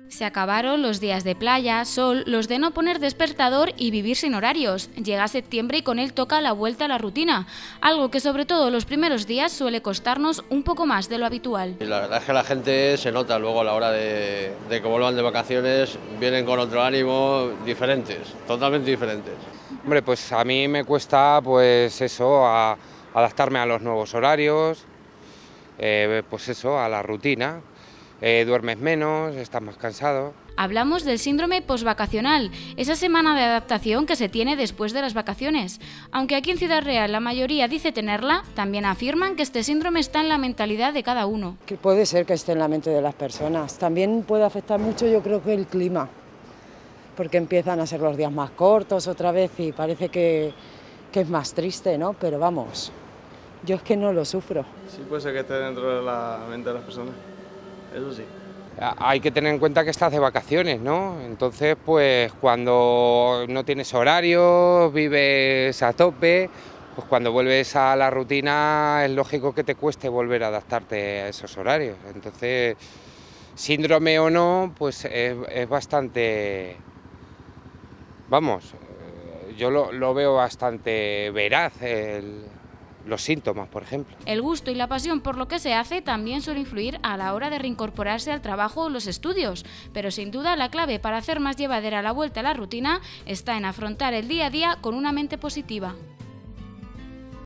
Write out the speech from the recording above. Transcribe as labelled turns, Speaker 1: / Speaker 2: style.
Speaker 1: Se acabaron los días de playa, sol, los de no poner despertador y vivir sin horarios. Llega septiembre y con él toca la vuelta a la rutina, algo que sobre todo los primeros días suele costarnos un poco más de lo habitual.
Speaker 2: Y la verdad es que la gente se nota luego a la hora de que vuelvan de vacaciones, vienen con otro ánimo, diferentes, totalmente diferentes.
Speaker 3: Hombre, pues a mí me cuesta pues eso, adaptarme a los nuevos horarios, pues eso, a la rutina. Duermes menos, estás más cansado.
Speaker 1: Hablamos del síndrome posvacacional, esa semana de adaptación que se tiene después de las vacaciones. Aunque aquí en Ciudad Real la mayoría dice tenerla, también afirman que este síndrome está en la mentalidad de cada uno.
Speaker 4: Que puede ser que esté en la mente de las personas. También puede afectar mucho, yo creo, que el clima, porque empiezan a ser los días más cortos otra vez y parece que es más triste, ¿no? Pero vamos, yo es que no lo sufro.
Speaker 5: Sí, puede ser que esté dentro de la mente de las personas. Eso sí.
Speaker 3: Hay que tener en cuenta que estás de vacaciones, ¿no? Entonces, pues cuando no tienes horario, vives a tope, pues cuando vuelves a la rutina es lógico que te cueste volver a adaptarte a esos horarios. Entonces, síndrome o no, pues es bastante, vamos, yo lo veo bastante veraz, los síntomas, por ejemplo.
Speaker 1: El gusto y la pasión por lo que se hace también suele influir a la hora de reincorporarse al trabajo o los estudios, pero sin duda la clave para hacer más llevadera la vuelta a la rutina está en afrontar el día a día con una mente positiva.